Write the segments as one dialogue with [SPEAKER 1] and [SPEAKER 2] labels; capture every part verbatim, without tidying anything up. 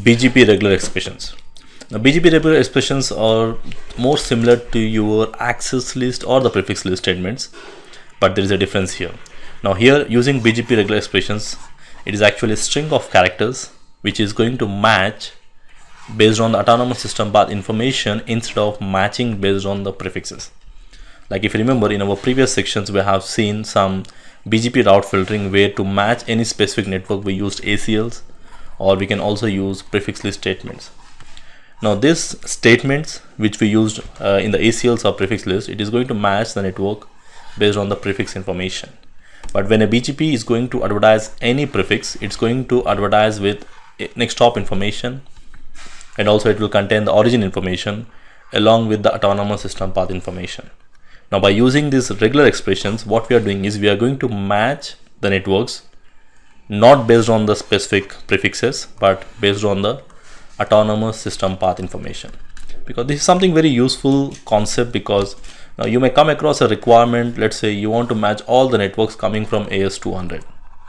[SPEAKER 1] B G P regular expressions. Now, B G P regular expressions are more similar to your access list or the prefix list statements, but there is a difference here. Now here, using B G P regular expressions, it is actually a string of characters which is going to match based on the autonomous system path information instead of matching based on the prefixes. Like if you remember, in our previous sections we have seen some B G P route filtering where to match any specific network we used A C Ls, or we can also use prefix list statements. Now these statements which we used uh, in the A C Ls or prefix list, it is going to match the network based on the prefix information. But when a B G P is going to advertise any prefix, it's going to advertise with next hop information, and also it will contain the origin information along with the autonomous system path information. Now by using these regular expressions, what we are doing is we are going to match the networks not based on the specific prefixes but based on the autonomous system path information. Because this is something very useful concept, because now you may come across a requirement, let's say you want to match all the networks coming from A S two hundred.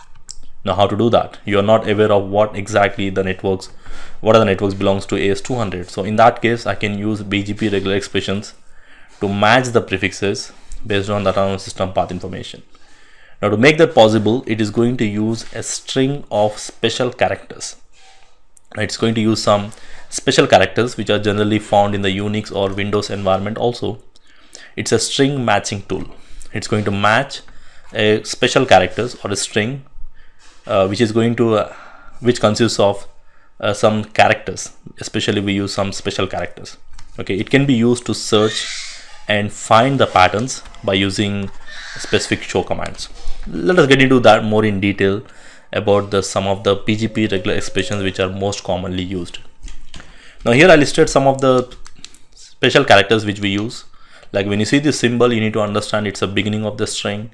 [SPEAKER 1] Now how to do that? You are not aware of what exactly the networks, what are the networks belongs to A S two hundred. So in that case, I can use B G P regular expressions to match the prefixes based on the autonomous system path information. Now to make that possible, it is going to use a string of special characters. It's going to use some special characters which are generally found in the Unix or Windows environment also. It's a string matching tool. It's going to match a special characters or a string uh, which is going to uh, which consists of uh, some characters. Especially we use some special characters. Okay, it can be used to search and find the patterns by using specific show commands. Let us get into that more in detail about the some of the B G P regular expressions which are most commonly used. Now here I listed some of the special characters which we use. Like when you see this symbol, you need to understand it's a beginning of the string,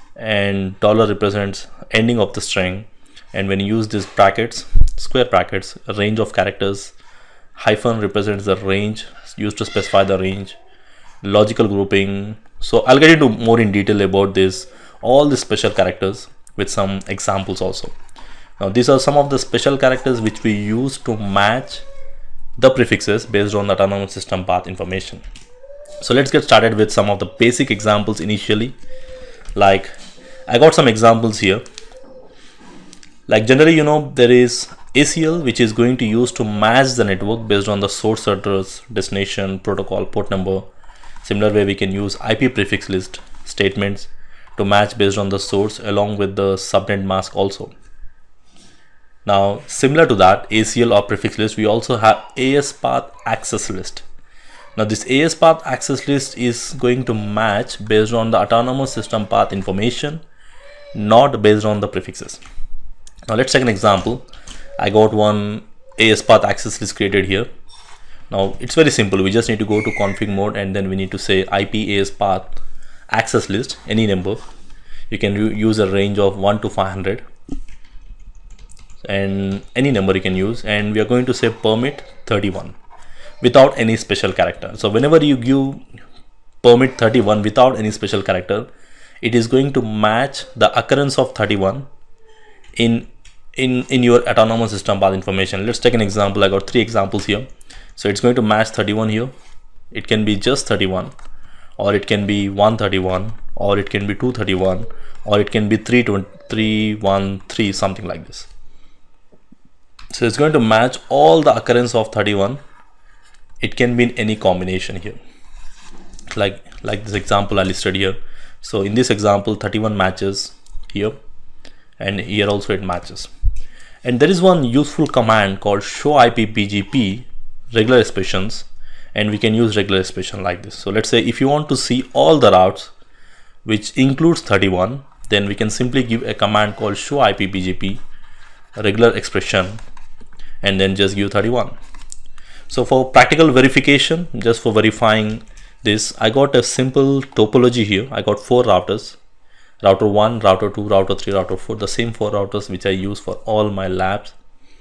[SPEAKER 1] and dollar represents ending of the string. And when you use these brackets, square brackets, a range of characters, hyphen represents the range used to specify the range, logical grouping. So I'll get into more in detail about this, all the special characters with some examples also. Now these are some of the special characters which we use to match the prefixes based on the autonomous system path information. So let's get started with some of the basic examples initially. Like I got some examples here. Like generally, you know, there is A C L which is going to use to match the network based on the source address, destination, protocol, port number. Similar way we can use I P prefix list statements to match based on the source along with the subnet mask also. Now similar to that A C L or prefix list, we also have A S path access list. Now this A S path access list is going to match based on the autonomous system path information, not based on the prefixes. Now let's take an example. I got one A S path access list created here. Now it's very simple. We just need to go to config mode, and then we need to say I P A S path access list, any number. You can use a range of one to five hundred, and any number you can use, and we are going to say permit thirty-one without any special character. So whenever you give permit thirty-one without any special character, it is going to match the occurrence of thirty-one in in in your autonomous system path information. Let's take an example. I got three examples here. So it's going to match thirty-one here. It can be just thirty-one, or it can be one thirty-one, or it can be two thirty-one, or it can be three twenty-three, one three, something like this. So it's going to match all the occurrence of thirty-one. It can be in any combination here, like like this example I listed here. So in this example, thirty-one matches here, and here also it matches. And there is one useful command called show I P B G P regular expressions, and we can use regular expression like this. So let's say if you want to see all the routes which includes thirty-one, then we can simply give a command called show I P B G P regular expression, and then just give thirty-one. So for practical verification, just for verifying this, I got a simple topology here. I got four routers, router one, router two, router three, router four, the same four routers which I use for all my labs.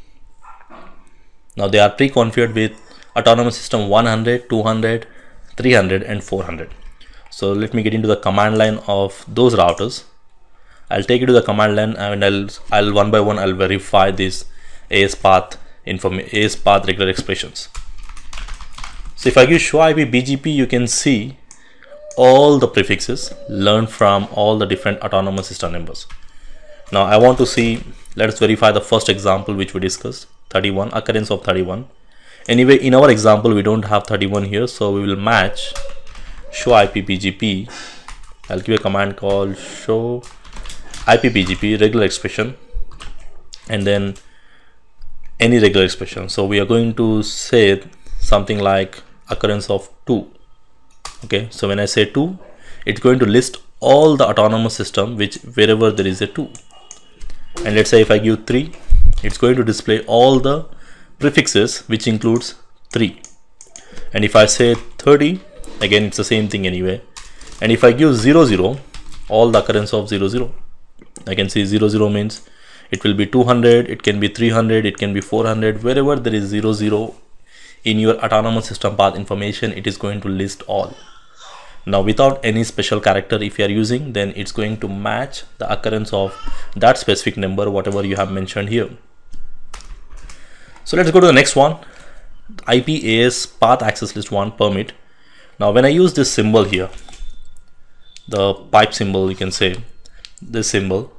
[SPEAKER 1] Now they are pre-configured with autonomous system one hundred, two hundred, three hundred and four hundred. So let me get into the command line of those routers. I'll take it to the command line, and I'll I'll one by one I'll verify this A S path inform A S path regular expressions. So if I give show I P B G P, you can see all the prefixes learned from all the different autonomous system numbers. Now I want to see, let us verify the first example which we discussed, thirty-one, occurrence of thirty-one. Anyway, in our example we don't have thirty-one here, so we will match show I P B G P. I'll give a command called show I P B G P regular expression, and then any regular expression. So we are going to say something like occurrence of two. Okay, so when I say two, it's going to list all the autonomous system which wherever there is a two. And let's say if I give three, it's going to display all the prefixes which includes three. And if I say thirty, again it's the same thing anyway. And if I give zero zero, all the occurrence of zero zero, I can see zero zero means it will be two hundred, it can be three hundred, it can be four hundred. Wherever there is zero zero in your autonomous system path information, it is going to list all. Now without any special character if you are using, then it's going to match the occurrence of that specific number whatever you have mentioned here. So let's go to the next one, I P A S path access list one permit. Now when I use this symbol here, the pipe symbol, you can say this symbol.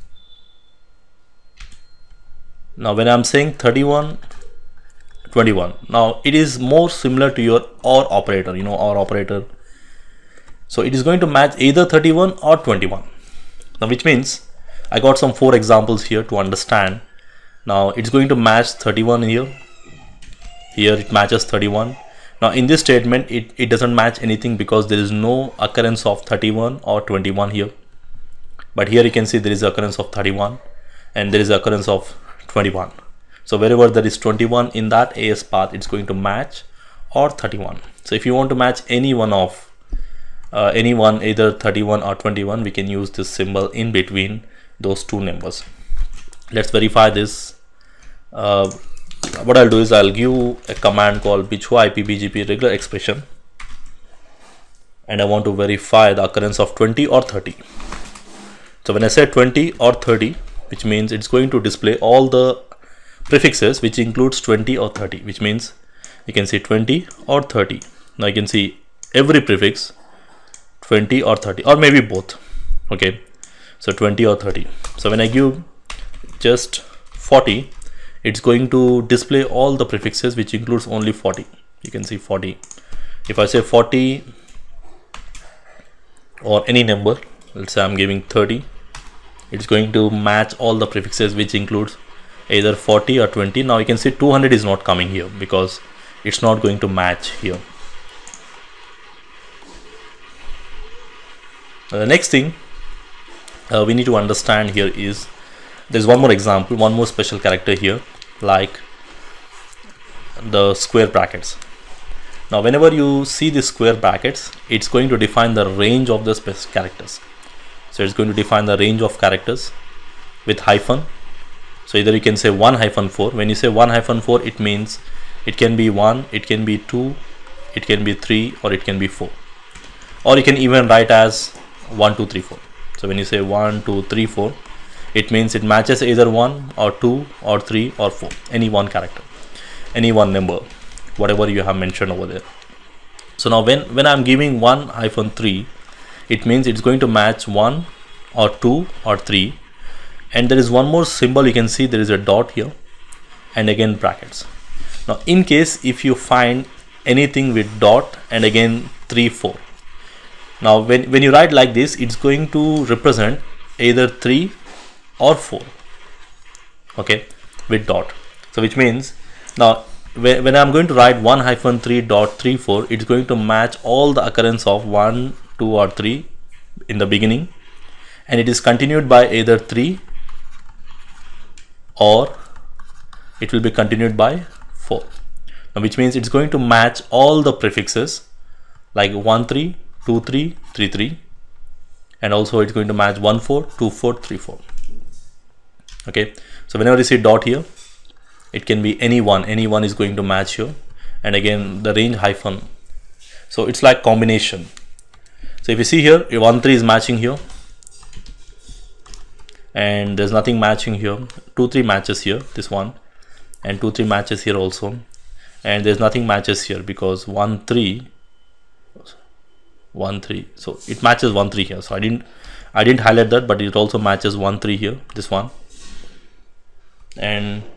[SPEAKER 1] Now when I'm saying thirty-one, twenty-one, now it is more similar to your OR operator, you know, OR operator. So it is going to match either thirty-one or twenty-one. Now which means I got some four examples here to understand. Now it's going to match thirty-one here. Here it matches thirty-one. Now in this statement it, it doesn't match anything because there is no occurrence of thirty-one or twenty-one here. But here you can see there is occurrence of thirty-one and there is occurrence of twenty-one. So wherever there is twenty-one in that A S path, it's going to match or thirty-one. So if you want to match any one of uh, any one, either thirty-one or twenty-one, we can use this symbol in between those two numbers. Let's verify this. Uh, what I'll do is I'll give a command called show I P B G P regular expression, and I want to verify the occurrence of twenty or thirty. So when I say twenty or thirty, which means it's going to display all the prefixes which includes twenty or thirty, which means you can see twenty or thirty. Now you can see every prefix twenty or thirty, or maybe both. Okay, so twenty or thirty. So when I give just forty, it's going to display all the prefixes which includes only forty. You can see forty. If I say forty or any number, let's say I'm giving thirty, it's going to match all the prefixes which includes either forty or twenty. Now you can see two hundred is not coming here because it's not going to match here. Now the next thing uh, we need to understand here is there's one more example, one more special character here, like the square brackets. Now whenever you see the square brackets, it's going to define the range of the specific characters. So it's going to define the range of characters with hyphen. So either you can say one hyphen four. When you say one hyphen four, it means it can be one, it can be two, it can be three, or it can be four. Or you can even write as one, two, three, four. So when you say one, two, three, four, it means it matches either one or two or three or four, any one character, any one number, whatever you have mentioned over there. So now when, when I'm giving one hyphen three, it means it's going to match one or two or three. And there is one more symbol, you can see there is a dot here and again brackets. Now in case if you find anything with dot and again three, four. Now when, when you write like this, it's going to represent either three or four, okay, with dot. So which means now when, when I'm going to write one hyphen three dot three four, it's going to match all the occurrence of one, two or three in the beginning, and it is continued by either three or it will be continued by four. Now which means it's going to match all the prefixes like one three, two three, three three, and also it's going to match one four, two four, three four. Okay, so whenever you see dot here, it can be any one, any one is going to match here, and again the range hyphen. So it's like combination. So if you see here, one three is matching here, and there's nothing matching here. two three matches here, this one, and two three matches here also, and there's nothing matches here because one three one three, so it matches one three here. So I didn't I didn't highlight that, but it also matches one three here, this one, and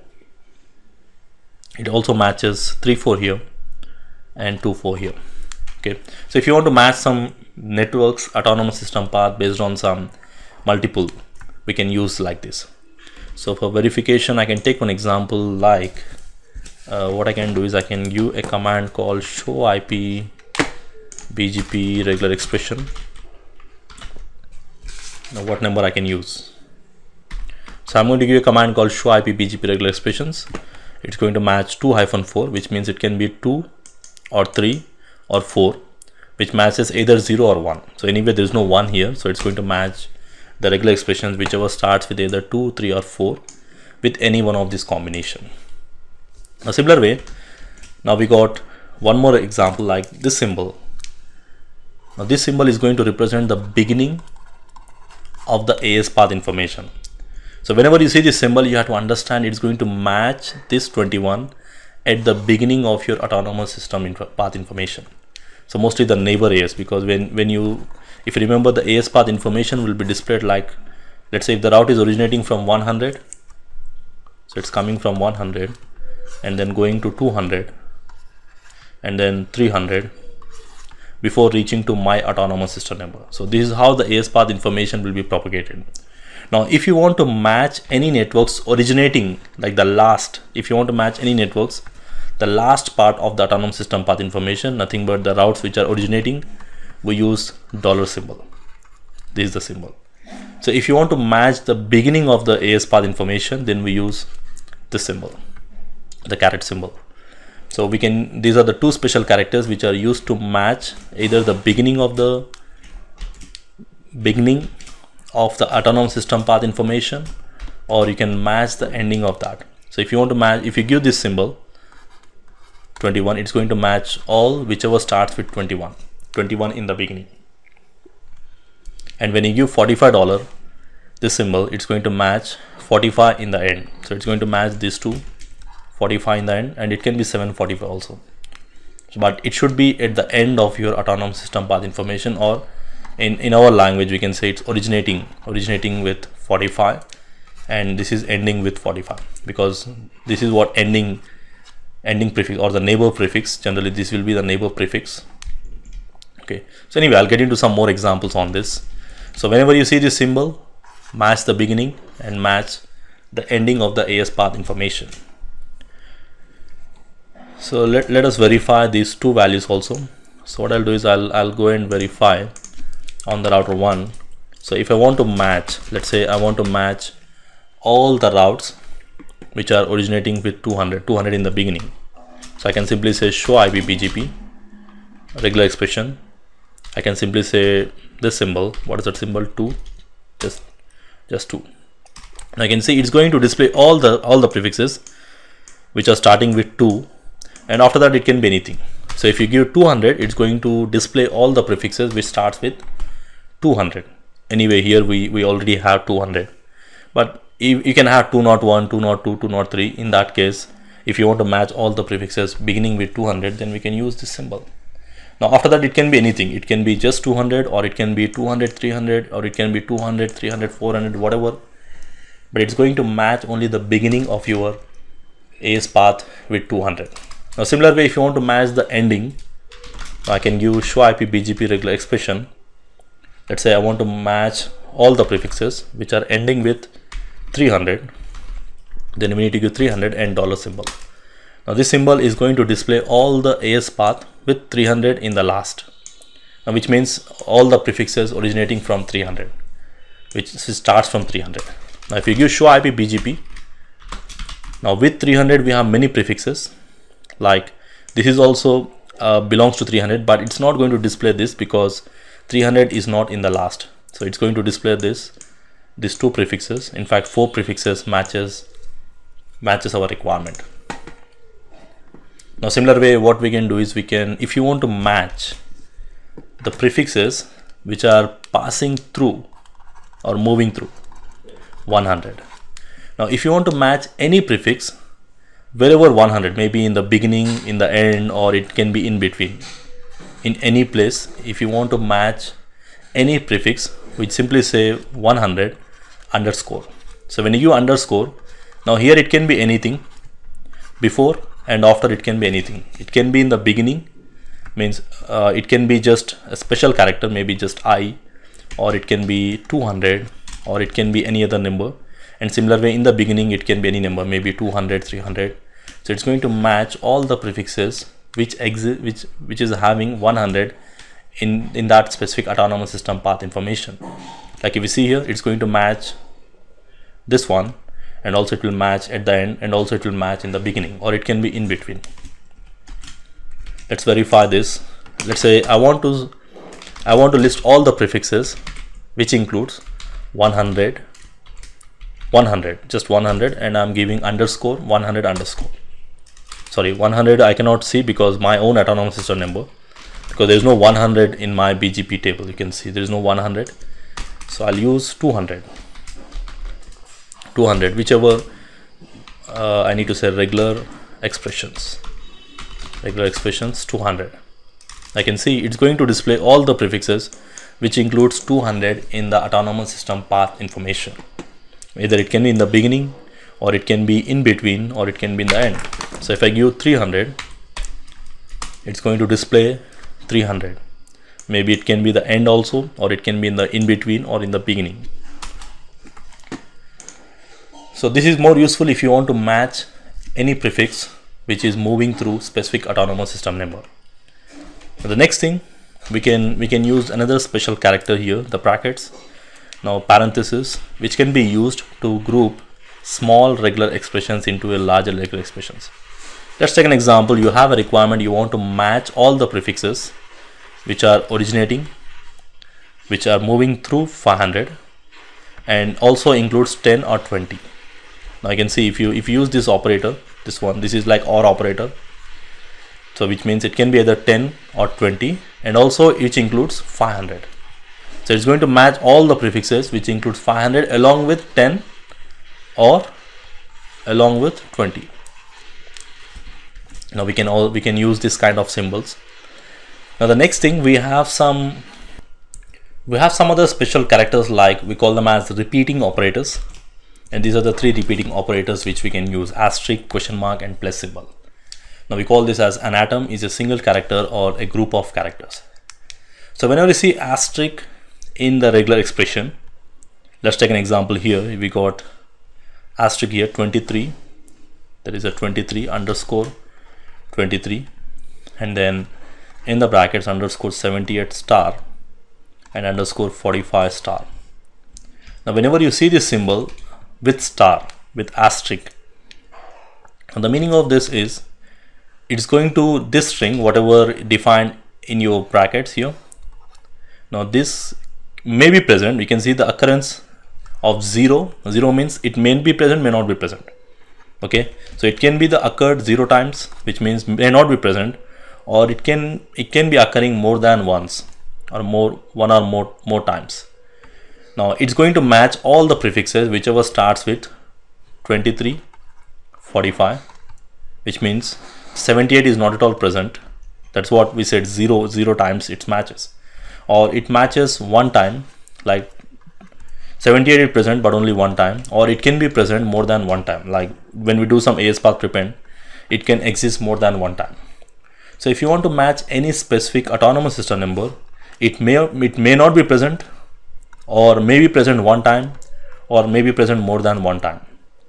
[SPEAKER 1] it also matches three four here and two four here. Okay, so if you want to match some networks autonomous system path based on some multiple, we can use like this. So for verification, I can take one example, like uh, what I can do is I can use a command called show I P B G P regular expression. Now what number I can use? So I'm going to give a command called show I P B G P regular expressions. It's going to match two hyphen four, which means it can be two or three or four, which matches either zero or one. So anyway, there is no one here, so it's going to match the regular expressions whichever starts with either two, three or four with any one of this combination. A similar way, now we got one more example like this symbol. Now this symbol is going to represent the beginning of the A S path information. So whenever you see this symbol, you have to understand it's going to match this twenty-one at the beginning of your autonomous system info path information. So mostly the neighbor A S, because when when you if you remember, the A S path information will be displayed like, let's say if the route is originating from one hundred, so it's coming from one hundred and then going to two hundred and then three hundred before reaching to my autonomous system number. So this is how the A S path information will be propagated. Now if you want to match any networks originating, like the last, if you want to match any networks, the last part of the autonomous system path information, nothing but the routes which are originating, we use dollar symbol. This is the symbol. So if you want to match the beginning of the A S path information, then we use this symbol, the caret symbol. So we can, these are the two special characters which are used to match either the beginning of the beginning of the autonomous system path information, or you can match the ending of that. So if you want to match, if you give this symbol twenty-one, it's going to match all whichever starts with twenty-one, twenty-one in the beginning. And when you give forty-five dollars, this symbol, it's going to match forty-five in the end. So it's going to match these two, forty-five in the end, and it can be seven forty-five also. But it should be at the end of your autonomous system path information, or in, in our language, we can say it's originating, originating with forty-five, and this is ending with forty-five, because this is what ending, ending prefix or the neighbor prefix. Generally, this will be the neighbor prefix. Okay. So anyway, I'll get into some more examples on this. So whenever you see this symbol, match the beginning and match the ending of the A S path information. So let, let us verify these two values also. So what I'll do is I'll, I'll go and verify on the router one. So if I want to match, let's say I want to match all the routes which are originating with two hundred, two hundred in the beginning. So I can simply say show I P B G P regular expression. I can simply say this symbol. What is that symbol? Two, just just two. And I can see it's going to display all the all the prefixes which are starting with two, and after that it can be anything. So if you give two hundred, it's going to display all the prefixes which starts with two hundred. Anyway, here we we already have two hundred, but you, you can have two oh one, two oh two, two oh three. In that case, if you want to match all the prefixes beginning with two hundred, then we can use this symbol. Now after that, it can be anything. It can be just two hundred, or it can be two hundred, three hundred, or it can be two hundred, three hundred, four hundred, whatever. But it's going to match only the beginning of your A S path with two hundred. Now similar way, if you want to match the ending, I can give show I P B G P regular expression. Let's say I want to match all the prefixes which are ending with three hundred. Then we need to give three hundred and dollar symbol. Now this symbol is going to display all the A S path with three hundred in the last, now, which means all the prefixes originating from three hundred, which starts from three hundred. Now if you give show I P B G P, now with three hundred we have many prefixes, like this is also uh, belongs to three hundred, but it's not going to display this because three hundred is not in the last. So it's going to display this these two prefixes. In fact, four prefixes matches matches our requirement. Now similar way, what we can do is we can, if you want to match the prefixes which are passing through or moving through one hundred. Now if you want to match any prefix wherever one hundred, maybe in the beginning, in the end, or it can be in between, in any place. If you want to match any prefix, we simply say one hundred underscore. So when you underscore, now here it can be anything, before and after it can be anything. It can be in the beginning, means uh, it can be just a special character, maybe just I, or it can be two hundred, or it can be any other number. And similar way, in the beginning it can be any number, maybe two hundred, three hundred. So it's going to match all the prefixes which exist, which which is having one hundred in in that specific autonomous system path information. Like if you see here, it's going to match this one, and also it will match at the end, and also it will match in the beginning, or it can be in between. Let's verify this. Let's say I want to I want to list all the prefixes which includes one hundred, one hundred, just one hundred, and I'm giving underscore one hundred underscore. Sorry, one hundred I cannot see because my own autonomous system number, because there is no one hundred in my B G P table. You can see there is no one hundred, so I'll use two hundred, two hundred, whichever uh, I need to say regular expressions, regular expressions two hundred. I can see it's going to display all the prefixes which includes two hundred in the autonomous system path information. Either it can be in the beginning, or it can be in between, or it can be in the end. So if I give three hundred, it's going to display three hundred. Maybe it can be the end also, or it can be in the in between or in the beginning. So this is more useful if you want to match any prefix which is moving through specific autonomous system number. The next thing, we can we can use another special character here, the brackets. Now parenthesis, which can be used to group small regular expressions into a larger regular expressions. Let's take an example. You have a requirement, you want to match all the prefixes which are originating, which are moving through five hundred, and also includes ten or twenty. Now you can see if you if you use this operator, this one, this is like OR operator. So which means it can be either ten or twenty, and also which includes five hundred. So it's going to match all the prefixes which includes five hundred along with ten or along with twenty. Now we can all we can use this kind of symbols. Now the next thing, we have some we have some other special characters, like we call them as repeating operators, and these are the three repeating operators which we can use: asterisk, question mark, and plus symbol. Now we call this as an atom is a single character or a group of characters. So whenever you see asterisk in the regular expression, let's take an example here. We got asterisk here twenty-three, there is a twenty-three underscore twenty-three, and then in the brackets underscore seventy-eight star and underscore forty-five star. Now whenever you see this symbol with star, with asterisk, and the meaning of this is it's going to this string, whatever defined in your brackets here. Now this may be present. We can see the occurrence of zero. Zero means it may be present, may not be present. Okay, so it can be the occurred zero times, which means may not be present, or it can it can be occurring more than once, or more one or more more times. Now it's going to match all the prefixes whichever starts with twenty-three, forty-five, which means seventy-eight is not at all present. That's what we said, zero zero times it matches, or it matches one time, like seventy-eight is present but only one time, or it can be present more than one time, like when we do some A S path prepend, it can exist more than one time. So if you want to match any specific autonomous system number, it may it may not be present, or may be present one time, or may be present more than one time.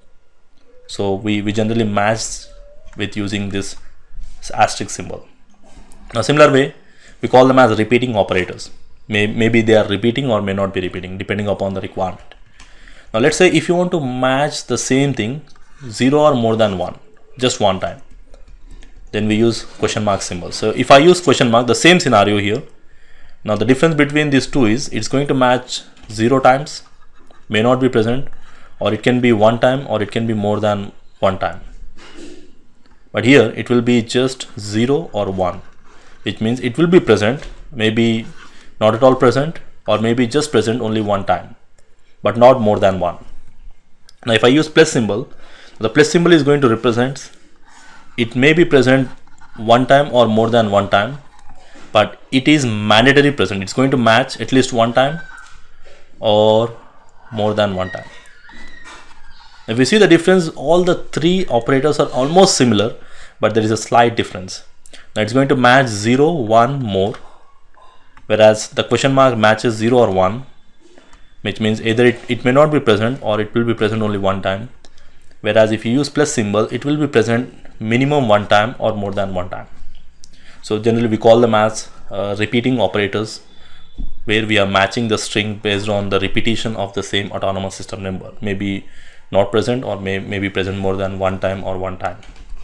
[SPEAKER 1] So we, we generally match with using this asterisk symbol. Now similar way, we call them as repeating operators. May, maybe they are repeating or may not be repeating, depending upon the requirement. Now let's say if you want to match the same thing zero or more than one, just one time, then we use question mark symbol. So if I use question mark, the same scenario here. Now the difference between these two is it's going to match zero times, may not be present, or it can be one time, or it can be more than one time. But here it will be just zero or one, which means it will be present, maybe not at all present, or maybe just present only one time, but not more than one. Now if I use plus symbol, the plus symbol is going to represent it may be present one time or more than one time, but it is mandatory present. It's going to match at least one time or more than one time. If we see the difference, all the three operators are almost similar, but there is a slight difference. Now it's going to match zero, one, more, whereas the question mark matches zero or one, which means either it, it may not be present or it will be present only one time. Whereas if you use plus symbol, it will be present minimum one time or more than one time. So generally we call them as uh, repeating operators, where we are matching the string based on the repetition of the same autonomous system number, maybe not present or may, may be present more than one time or one time.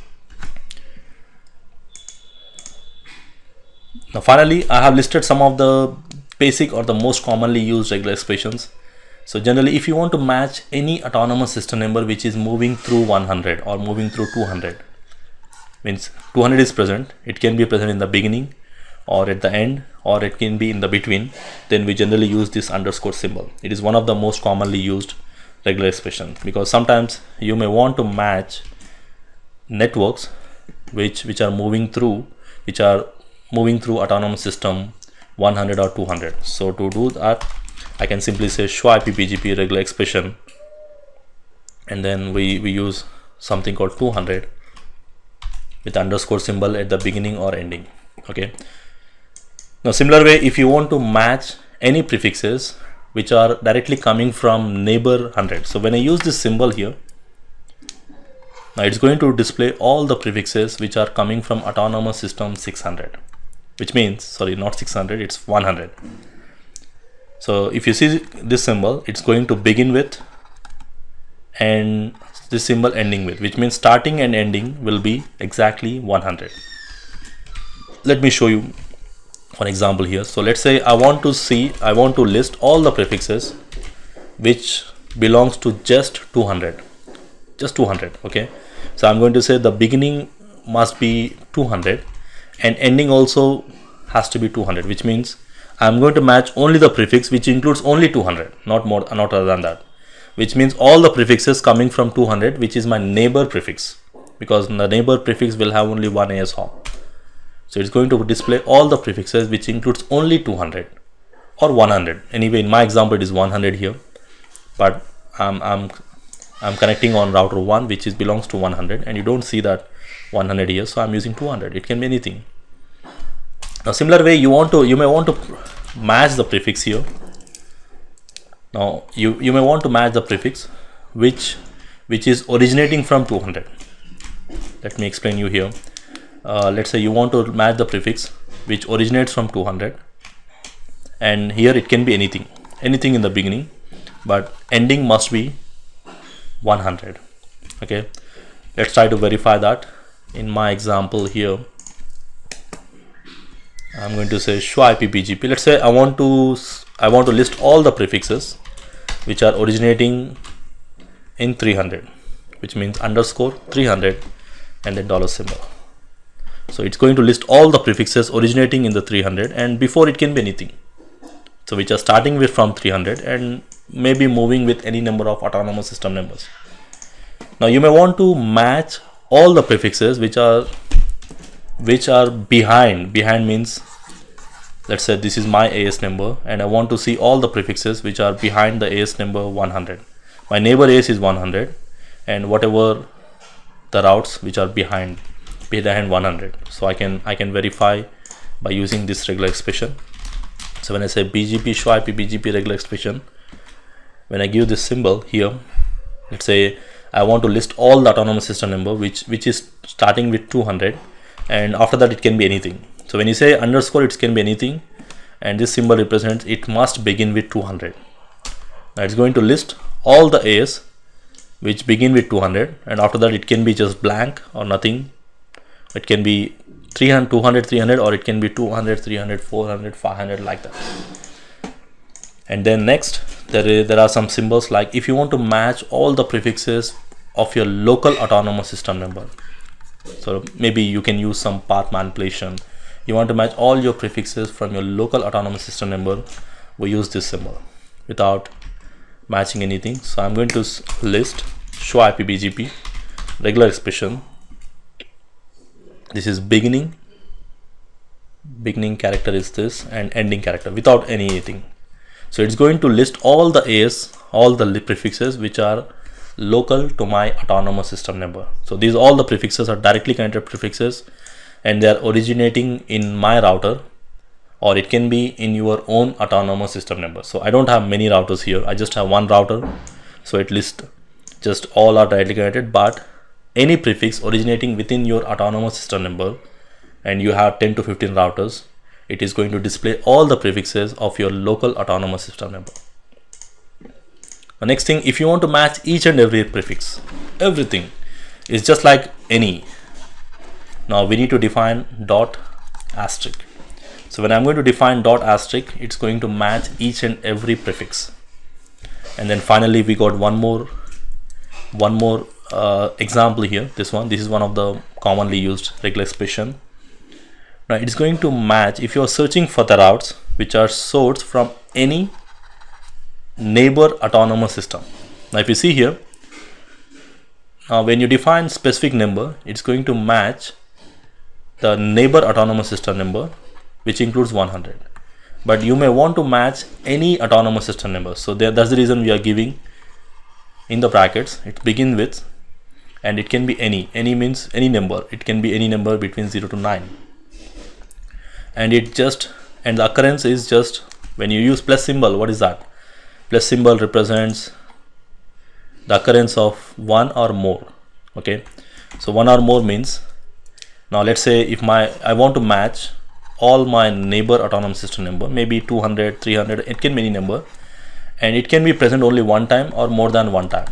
[SPEAKER 1] Now finally, I have listed some of the basic or the most commonly used regular expressions. So generally, if you want to match any autonomous system number which is moving through one hundred or moving through two hundred, means two hundred is present, it can be present in the beginning or at the end, or it can be in the between, then we generally use this underscore symbol. It is one of the most commonly used regular expressions, because sometimes you may want to match networks which which are moving through which are moving through autonomous system one hundred or two hundred. So to do that, I can simply say show I P B G P regular expression, and then we, we use something called two hundred with underscore symbol at the beginning or ending. Okay. Now similar way, if you want to match any prefixes which are directly coming from neighbor one hundred, so when I use this symbol here, now it's going to display all the prefixes which are coming from autonomous system six hundred, which means, sorry, not six hundred, it's one hundred. So if you see this symbol, it's going to begin with and this symbol ending with, which means starting and ending will be exactly one hundred. Let me show you one example here. So let's say I want to see, I want to list all the prefixes which belongs to just two hundred, just two hundred. Okay. So I'm going to say the beginning must be two hundred and ending also has to be two hundred, which means I'm going to match only the prefix which includes only two hundred, not more, not other than that, which means all the prefixes coming from two hundred, which is my neighbor prefix, because the neighbor prefix will have only one A S hop. So it's going to display all the prefixes which includes only two hundred or one hundred. Anyway, in my example, it is one hundred here, but I'm, I'm, I'm connecting on router one, which is belongs to one hundred, and you don't see that one hundred here. So I'm using two hundred. It can be anything. Now similar way, you want to, you may want to match the prefix here. Now you, you may want to match the prefix which, which is originating from two hundred. Let me explain you here. Uh, let's say you want to match the prefix which originates from two hundred, and here it can be anything, anything in the beginning, but ending must be one hundred. Okay, let's try to verify that. In my example here, I'm going to say show I P B G P. Let's say I want to I want to list all the prefixes which are originating in three hundred, which means underscore three hundred and then dollar symbol. So it's going to list all the prefixes originating in the three hundred, and before it can be anything. So which are starting with from three hundred and maybe moving with any number of autonomous system numbers. Now you may want to match all the prefixes which are which are behind. Behind means, let's say this is my A S number and I want to see all the prefixes which are behind the A S number one hundred. My neighbor A S is one hundred, and whatever the routes which are behind behind one hundred. So I can I can verify by using this regular expression. So when I say B G P show I P B G P regular expression, when I give this symbol here, let's say I want to list all the autonomous system number which which is starting with two hundred, and after that it can be anything. So when you say underscore, it can be anything, and this symbol represents it must begin with two hundred. Now it's going to list all the A S which begin with two hundred, and after that it can be just blank or nothing. It can be three hundred, two hundred, three hundred, or it can be two hundred, three hundred, four hundred, five hundred, like that. And then next, there is there are some symbols like if you want to match all the prefixes of your local autonomous system number. So maybe you can use some path manipulation. You want to match all your prefixes from your local autonomous system number. We use this symbol without matching anything. So I'm going to list show I P B G P regular expression, this is beginning, beginning character is this, and ending character without anything. So it's going to list all the A S, all the prefixes which are local to my autonomous system number. So these all the prefixes are directly connected prefixes, and they are originating in my router, or it can be in your own autonomous system number. So I don't have many routers here, I just have one router, so it lists just all are directly connected, but any prefix originating within your autonomous system number, and you have ten to fifteen routers, it is going to display all the prefixes of your local autonomous system number. The next thing, if you want to match each and every prefix, everything is just like any. Now we need to define dot asterisk. So when I'm going to define dot asterisk, it's going to match each and every prefix. And then finally we got one more one more uh, example here. This one, this is one of the commonly used regular expression. Now it's going to match if you're searching for the routes which are sourced from any neighbor autonomous system. Now if you see here, now when you define specific number, it's going to match the neighbor autonomous system number, which includes one hundred. But you may want to match any autonomous system number. So there, that's the reason we are giving in the brackets, it begins with, and it can be any. Any means any number. It can be any number between zero to nine. And it just, and the occurrence is just when you use plus symbol. What is that? Plus symbol represents the occurrence of one or more. Okay, so one or more means, now let's say if my I want to match all my neighbor autonomous system number, maybe two hundred, three hundred, it can be any number, and it can be present only one time or more than one time,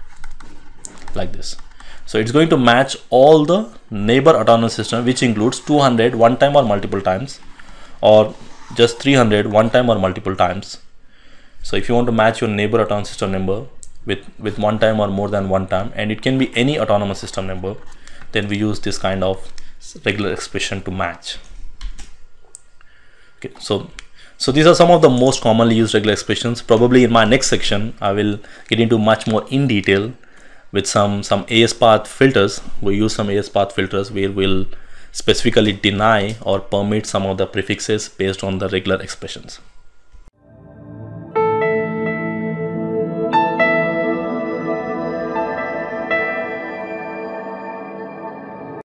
[SPEAKER 1] like this. So it's going to match all the neighbor autonomous system, which includes two hundred one time or multiple times, or just three hundred one time or multiple times. So if you want to match your neighbor autonomous system number with with one time or more than one time, and it can be any autonomous system number, then we use this kind of regular expression to match. Okay, so so these are some of the most commonly used regular expressions. Probably in my next section I will get into much more in detail with some some A S path filters. We use some A S path filters where we'll specifically deny or permit some of the prefixes based on the regular expressions.